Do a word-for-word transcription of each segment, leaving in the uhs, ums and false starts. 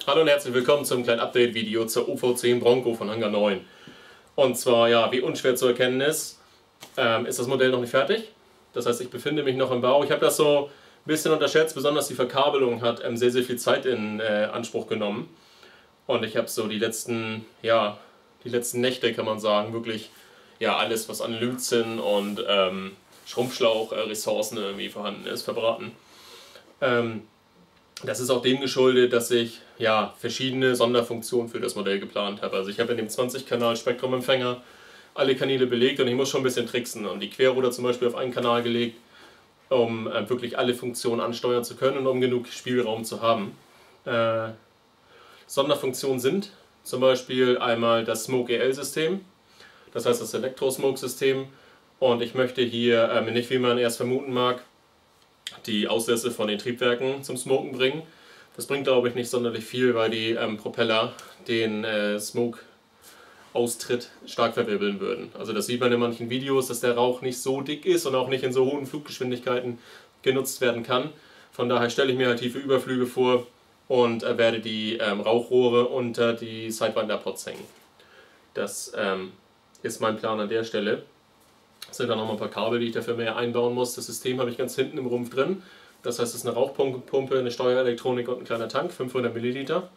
Hallo und herzlich willkommen zum kleinen Update-Video zur O V zehn Bronco von Hangar neun. Und zwar, ja, wie unschwer zu erkennen ist, ähm, ist das Modell noch nicht fertig. Das heißt, ich befinde mich noch im Bau. Ich habe das so ein bisschen unterschätzt, besonders die Verkabelung hat ähm, sehr, sehr viel Zeit in äh, Anspruch genommen. Und ich habe so die letzten, ja, die letzten Nächte, kann man sagen, wirklich ja, alles, was an Lützen und ähm, Schrumpfschlauch-Ressourcen irgendwie vorhanden ist, verbraten. Ähm, Das ist auch dem geschuldet, dass ich ja, verschiedene Sonderfunktionen für das Modell geplant habe. Also ich habe in dem zwanzig Kanal Spektrumempfänger alle Kanäle belegt und ich muss schon ein bisschen tricksen und die Querruder zum Beispiel auf einen Kanal gelegt, um äh, wirklich alle Funktionen ansteuern zu können und um genug Spielraum zu haben. Äh, Sonderfunktionen sind zum Beispiel einmal das Smoke E L-System, das heißt das Elektro-Smoke-System, und ich möchte hier ähm, nicht, wie man erst vermuten mag, die Auslässe von den Triebwerken zum Smoken bringen. Das bringt, glaube ich, nicht sonderlich viel, weil die ähm, Propeller den äh, Smoke-Austritt stark verwirbeln würden. Also das sieht man in manchen Videos, dass der Rauch nicht so dick ist und auch nicht in so hohen Fluggeschwindigkeiten genutzt werden kann. Von daher stelle ich mir halt tiefe Überflüge vor und äh, werde die ähm, Rauchrohre unter die Sidewinder-Pods hängen. Das ähm, ist mein Plan an der Stelle. Es sind dann noch mal ein paar Kabel, die ich dafür mehr einbauen muss. Das System habe ich ganz hinten im Rumpf drin. Das heißt, es ist eine Rauchpumpe, eine Steuerelektronik und ein kleiner Tank, fünfhundert Milliliter.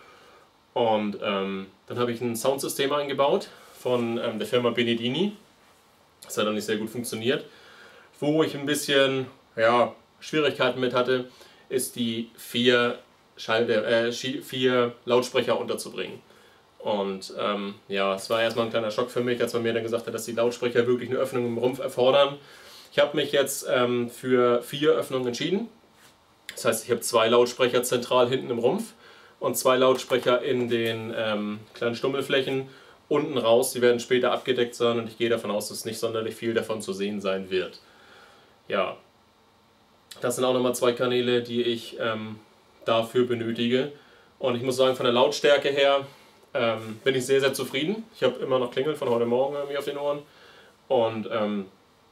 Und ähm, dann habe ich ein Soundsystem eingebaut von ähm, der Firma Benedini. Das hat dann nicht sehr gut funktioniert. Wo ich ein bisschen ja, Schwierigkeiten mit hatte, ist die vier, Schall äh, vier Lautsprecher unterzubringen. Und ähm, ja, es war erstmal ein kleiner Schock für mich, als man mir dann gesagt hat, dass die Lautsprecher wirklich eine Öffnung im Rumpf erfordern. Ich habe mich jetzt ähm, für vier Öffnungen entschieden. Das heißt, ich habe zwei Lautsprecher zentral hinten im Rumpf und zwei Lautsprecher in den ähm, kleinen Stummelflächen unten raus. Die werden später abgedeckt sein und ich gehe davon aus, dass nicht sonderlich viel davon zu sehen sein wird. Ja, das sind auch nochmal zwei Kanäle, die ich ähm, dafür benötige. Und ich muss sagen, von der Lautstärke her Ähm, bin ich sehr, sehr zufrieden. Ich habe immer noch Klingeln von heute Morgen irgendwie auf den Ohren. Und ähm,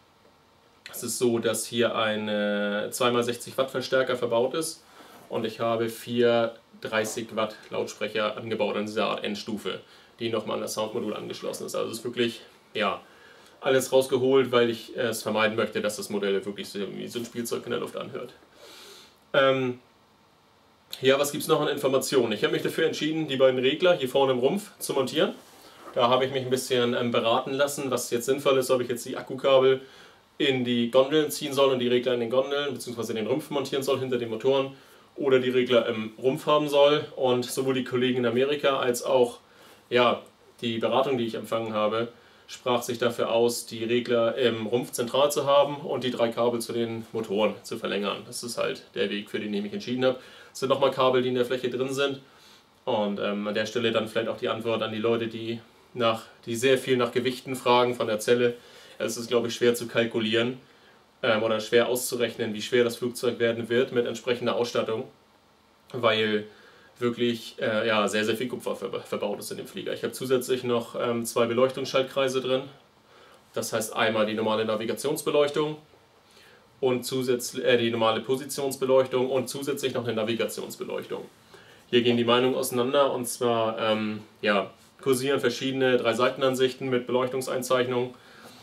es ist so, dass hier ein äh, zwei mal sechzig Watt Verstärker verbaut ist. Und ich habe vier dreißig Watt Lautsprecher angebaut in dieser Art Endstufe, die nochmal an das Soundmodul angeschlossen ist. Also es ist wirklich, ja, alles rausgeholt, weil ich äh, es vermeiden möchte, dass das Modell wirklich so, wie so ein Spielzeug in der Luft anhört. Ähm, Ja, was gibt es noch an Informationen? Ich habe mich dafür entschieden, die beiden Regler hier vorne im Rumpf zu montieren. Da habe ich mich ein bisschen ähm, beraten lassen, was jetzt sinnvoll ist, ob ich jetzt die Akkukabel in die Gondeln ziehen soll und die Regler in den Gondeln bzw. den Rumpf montieren soll hinter den Motoren oder die Regler im Rumpf haben soll. Und sowohl die Kollegen in Amerika als auch ja, die Beratung, die ich empfangen habe, sprach sich dafür aus, die Regler im Rumpf zentral zu haben und die drei Kabel zu den Motoren zu verlängern. Das ist halt der Weg, für den ich mich entschieden habe. Es sind nochmal Kabel, die in der Fläche drin sind. Und ähm, an der Stelle dann vielleicht auch die Antwort an die Leute, die, nach, die sehr viel nach Gewichten fragen von der Zelle. Es ist, glaube ich, schwer zu kalkulieren ähm, oder schwer auszurechnen, wie schwer das Flugzeug werden wird mit entsprechender Ausstattung, weil wirklich äh, ja, sehr, sehr viel Kupfer ver verbaut ist in dem Flieger. Ich habe zusätzlich noch ähm, zwei Beleuchtungsschaltkreise drin. Das heißt einmal die normale Navigationsbeleuchtung und zusätzlich äh, die normale Positionsbeleuchtung und zusätzlich noch eine Navigationsbeleuchtung. Hier gehen die Meinungen auseinander, und zwar ähm, ja, kursieren verschiedene Drei-Seiten-Ansichten mit Beleuchtungseinzeichnung.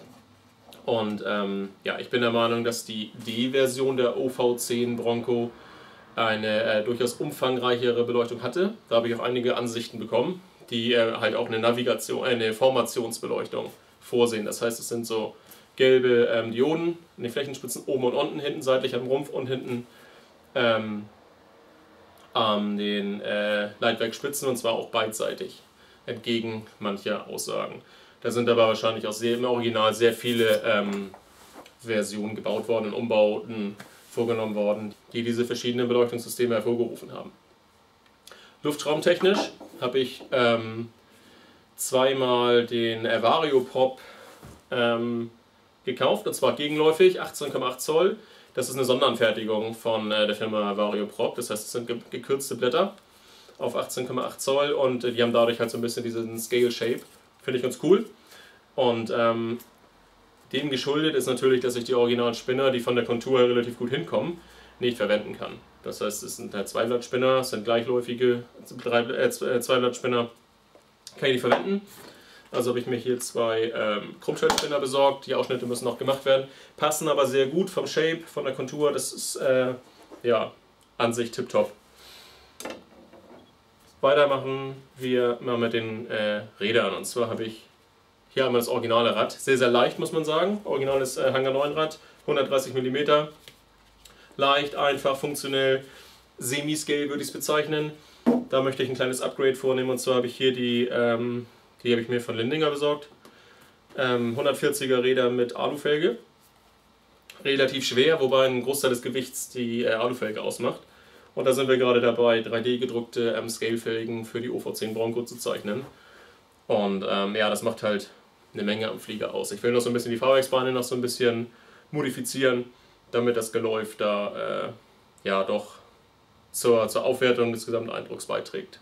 Und ähm, ja, ich bin der Meinung, dass die D-Version der O V zehn Bronco eine äh, durchaus umfangreichere Beleuchtung hatte. Da habe ich auch einige Ansichten bekommen, die äh, halt auch eine Navigation, eine Formationsbeleuchtung vorsehen. Das heißt, es sind so gelbe ähm, Dioden in den Flächenspitzen oben und unten, hinten seitlich am Rumpf und hinten ähm, an den äh, Leitwerkspitzen, und zwar auch beidseitig, entgegen mancher Aussagen. Da sind aber wahrscheinlich auch sehr, im Original sehr viele ähm, Versionen gebaut worden und Umbauten vorgenommen worden, die diese verschiedenen Beleuchtungssysteme hervorgerufen haben. Luftraumtechnisch habe ich ähm, zweimal den Varioprop ähm, gekauft, und zwar gegenläufig, achtzehn Komma acht Zoll. Das ist eine Sonderanfertigung von äh, der Firma Varioprop, das heißt, es sind ge gekürzte Blätter auf achtzehn Komma acht Zoll und äh, die haben dadurch halt so ein bisschen diesen Scale Shape. Finde ich ganz cool. Und ähm, dem geschuldet ist natürlich, dass ich die originalen Spinner, die von der Kontur her relativ gut hinkommen, nicht verwenden kann. Das heißt, es sind halt Zweiblattspinner, es sind gleichläufige äh, Zweiblattspinner. Kann ich die verwenden. Also habe ich mir hier zwei ähm, Krummschaltspinner besorgt. Die Ausschnitte müssen noch gemacht werden. Passen aber sehr gut vom Shape, von der Kontur. Das ist äh, ja an sich tipptopp. Weitermachen wir mal mit den äh, Rädern. Und zwar habe ich hier einmal das originale Rad. Sehr, sehr leicht, muss man sagen. Originales äh, Hangar neun Rad, hundertdreißig Millimeter. Leicht, einfach, funktionell, semi-scale würde ich es bezeichnen. Da möchte ich ein kleines Upgrade vornehmen. Und zwar habe ich hier die, ähm, die habe ich mir von Lindinger besorgt. Ähm, hundertvierziger Räder mit Alufelge. Relativ schwer, wobei ein Großteil des Gewichts die äh, Alufelge ausmacht. Und da sind wir gerade dabei, drei D gedruckte ähm, Scale-Felgen für die O V zehn Bronco zu zeichnen. Und ähm, ja, das macht halt eine Menge am Flieger aus. Ich will noch so ein bisschen die Fahrwerksbeine noch so ein bisschen modifizieren, damit das Geläuf da äh, ja doch zur, zur Aufwertung des Gesamteindrucks beiträgt.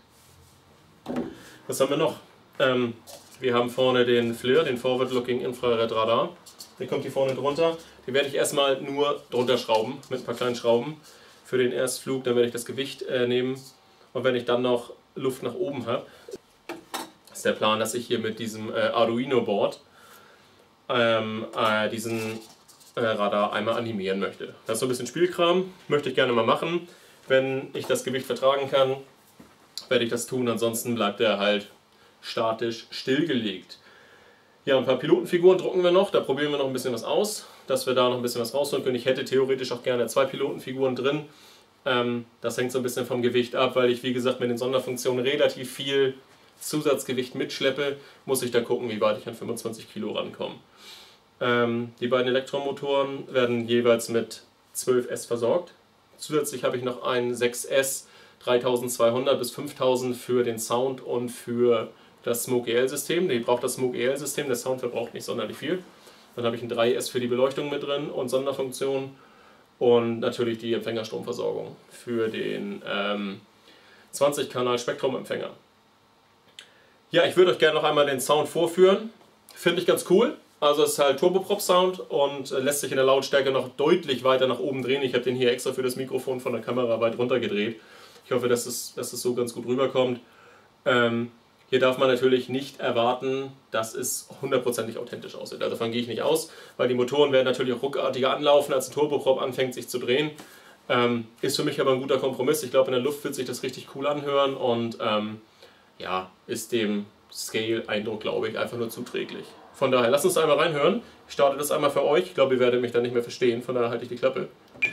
Was haben wir noch? Ähm, wir haben vorne den F L I R, den Forward-Looking Infrared Radar. Der kommt hier vorne drunter. Den werde ich erstmal nur drunter schrauben, mit ein paar kleinen Schrauben. Für den Erstflug, dann werde ich das Gewicht äh, nehmen. Und wenn ich dann noch Luft nach oben habe, ist der Plan, dass ich hier mit diesem äh, Arduino-Board ähm, äh, diesen äh, Radar einmal animieren möchte. Das ist so ein bisschen Spielkram, möchte ich gerne mal machen. Wenn ich das Gewicht vertragen kann, werde ich das tun, ansonsten bleibt er halt statisch stillgelegt. Ja, ein paar Pilotenfiguren drucken wir noch, da probieren wir noch ein bisschen was aus, dass wir da noch ein bisschen was rausholen können. Ich hätte theoretisch auch gerne zwei Pilotenfiguren drin. Ähm, das hängt so ein bisschen vom Gewicht ab, weil ich wie gesagt mit den Sonderfunktionen relativ viel Zusatzgewicht mitschleppe, muss ich da gucken, wie weit ich an fünfundzwanzig Kilo rankomme. Ähm, die beiden Elektromotoren werden jeweils mit zwölf S versorgt. Zusätzlich habe ich noch einen sechs S dreitausendzweihundert bis fünftausend für den Sound und für das Smoke E L-System. Die braucht das Smoke E L-System, der Sound verbraucht nicht sonderlich viel. Dann habe ich ein drei S für die Beleuchtung mit drin und Sonderfunktionen. Und natürlich die Empfängerstromversorgung für den ähm, zwanzig Kanal Spektrumempfänger. Ja, ich würde euch gerne noch einmal den Sound vorführen. Finde ich ganz cool. Also es ist halt Turboprop-Sound und lässt sich in der Lautstärke noch deutlich weiter nach oben drehen. Ich habe den hier extra für das Mikrofon von der Kamera weit runter gedreht. Ich hoffe, dass es, dass es so ganz gut rüberkommt. Ähm, hier darf man natürlich nicht erwarten, dass es hundertprozentig authentisch aussieht. Also davon gehe ich nicht aus, weil die Motoren werden natürlich auch ruckartiger anlaufen, als ein Turboprop anfängt sich zu drehen. Ähm, ist für mich aber ein guter Kompromiss. Ich glaube, in der Luft wird sich das richtig cool anhören und ähm, ja, ist dem Scale-Eindruck, glaube ich, einfach nur zuträglich. Von daher, lasst uns da einmal reinhören. Ich starte das einmal für euch. Ich glaube, ihr werdet mich dann nicht mehr verstehen, von daher halte ich die Klappe.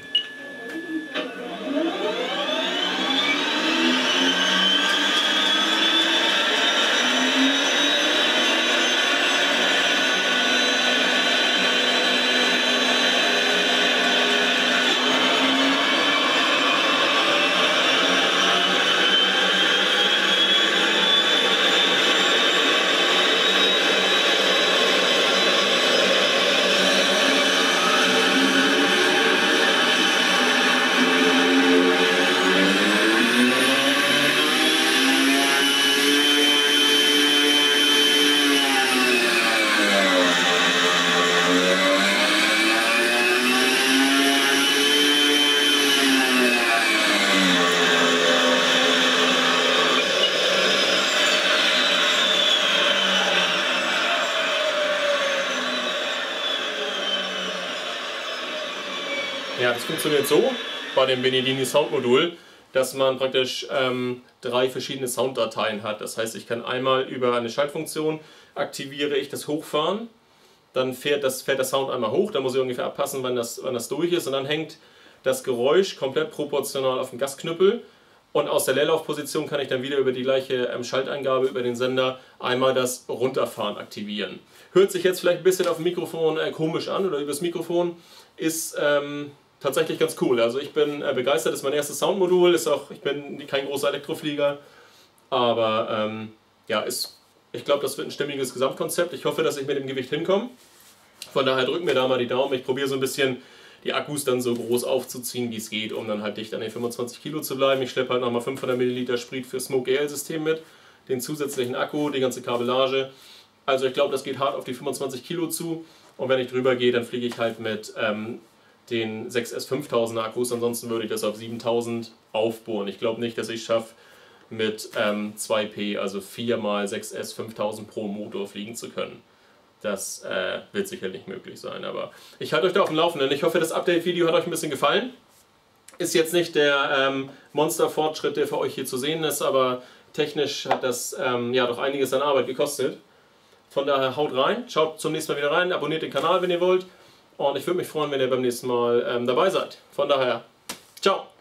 Ja, das funktioniert so bei dem Benedini Soundmodul, dass man praktisch ähm, drei verschiedene Sounddateien hat. Das heißt, ich kann einmal über eine Schaltfunktion aktiviere ich das Hochfahren, dann fährt, das, fährt der Sound einmal hoch, dann muss ich ungefähr abpassen, wann das, wann das durch ist und dann hängt das Geräusch komplett proportional auf dem Gasknüppel und aus der Leerlaufposition kann ich dann wieder über die gleiche ähm, Schalteingabe über den Sender einmal das Runterfahren aktivieren. Hört sich jetzt vielleicht ein bisschen auf dem Mikrofon äh, komisch an oder übers Mikrofon, ist ähm, tatsächlich ganz cool. Also ich bin äh, begeistert, das ist mein erstes Soundmodul, ist auch, ich bin kein großer Elektroflieger, aber ähm, ja, ist, ich glaube, das wird ein stimmiges Gesamtkonzept. Ich hoffe, dass ich mit dem Gewicht hinkomme. Von daher drückt mir da mal die Daumen. Ich probiere so ein bisschen die Akkus dann so groß aufzuziehen, wie es geht, um dann halt dicht an den fünfundzwanzig Kilo zu bleiben. Ich schleppe halt nochmal fünfhundert Milliliter Sprit für Smoke E L-System mit, den zusätzlichen Akku, die ganze Kabellage. Also ich glaube, das geht hart auf die fünfundzwanzig Kilo zu und wenn ich drüber gehe, dann fliege ich halt mit ähm, den sechs S fünftausender Akkus, ansonsten würde ich das auf siebentausend aufbohren. Ich glaube nicht, dass ich es schaffe, mit ähm, zwei P, also vier mal sechs S fünftausend pro Motor fliegen zu können. Das äh, wird sicher nicht möglich sein, aber ich halte euch da auf dem Laufenden. Ich hoffe, das Update-Video hat euch ein bisschen gefallen. Ist jetzt nicht der ähm, Monster-Fortschritt, der für euch hier zu sehen ist, aber technisch hat das ähm, ja doch einiges an Arbeit gekostet. Von daher haut rein, schaut zum nächsten Mal wieder rein, abonniert den Kanal, wenn ihr wollt. Und ich würde mich freuen, wenn ihr beim nächsten Mal ähm, dabei seid. Von daher, ciao!